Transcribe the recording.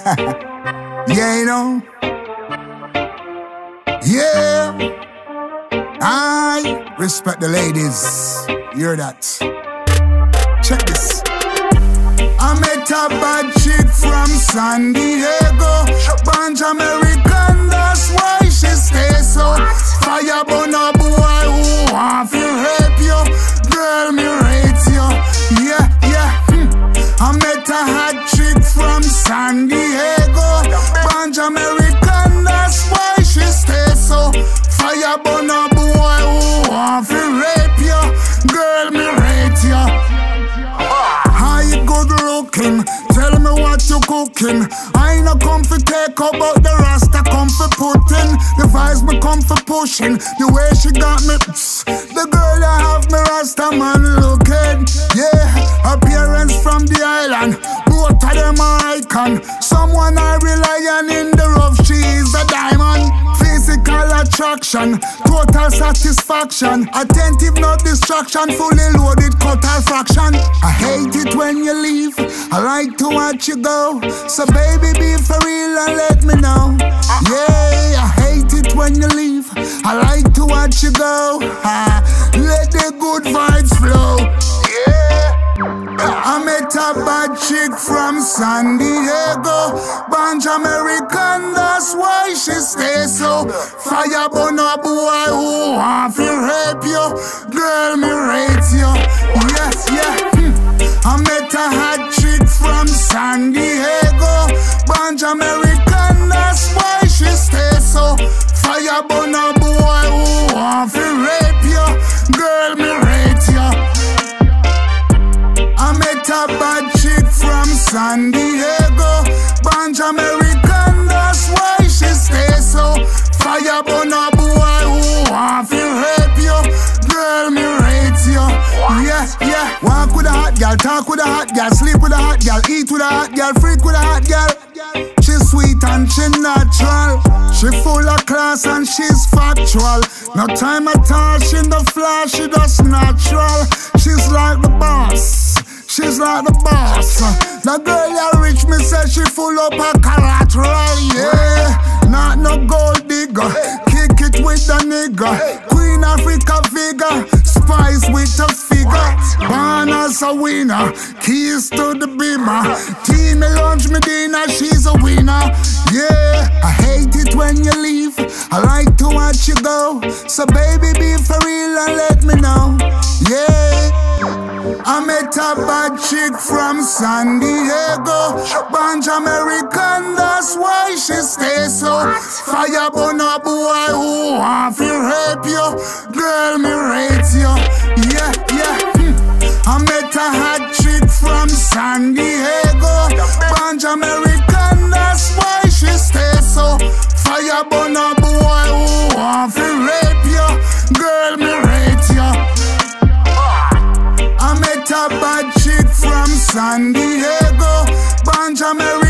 Yeah, you know. Yeah. I respect the ladies. You hear that? Check this. I met a bad chick from San Diego. Born Jamerican, that's why she stay so. Fire burn a boy who want to rape you. Girl, me rate you. Yeah, yeah. I met a hot chick from San Diego. Born Jamerican, that's why she stay so. Fire burn a boy who want to rape you. Girl, me rate you. How you good looking? Tell me what you cooking. I ain't no come for take up, but the rasta come for putting. The vibes me come for pushing. The way she got me, the girl that have me rasta man looking. Yeah, appearance from the island. Both of them are icon. Someone I rely on in the rough, she is a diamond. Physical attraction, total satisfaction. Attentive, no distraction. Fully loaded, cut all fraction. I hate it when you leave. I like to watch you go. So baby, be for real and let me know. Yeah, I hate it when you leave. I like to watch you go. Let the good vibes flow. Yeah. I met a bad chick from San Diego. Born Jamerican, that's why she stay so. Fire burn a boy who want to rape you. Girl, me rate you. Yeah, yeah. I met a hot chick from San Diego. Born Jamerican, that's why she stay so. Fire burn a boy who want to rape you. Girl, me rate you. I met a bad chick from San Diego. Born Jamerican, that's why she stay so. Fire burn a boy who want to rape you. Girl, me rate you. Yeah, yeah. Walk with a hot girl, talk with a hot girl, sleep with a hot girl, eat with a hot girl, freak with a hot girl. She's sweet and she natural. She full of class and she's factual. No time at all, she no flash, she just natural. She's like the boss. She's like the boss. The girl that rich me said she full up her collateral. Yeah, not no gold digger. Kick it with the nigga. Queen Africa figure. Spice with a figure. Born as a winner. Keys to the beamer. Team me lunch me dinner. She's a winner. Yeah, I hate it when you leave. I like to watch you go. So baby, be for real and let me know. Yeah. I met a bad chick from San Diego. Born Jamerican, that's why she stay so. Fire burn a boy who want to rape you. Girl, me rate you. Yeah, yeah. I met a hot chick from San Diego. Born Jamerican, that's why she stay so. Fire burn a boy who want to rape you. Girl, me rate you. I met a bad chick from San Diego. Born Jamerican.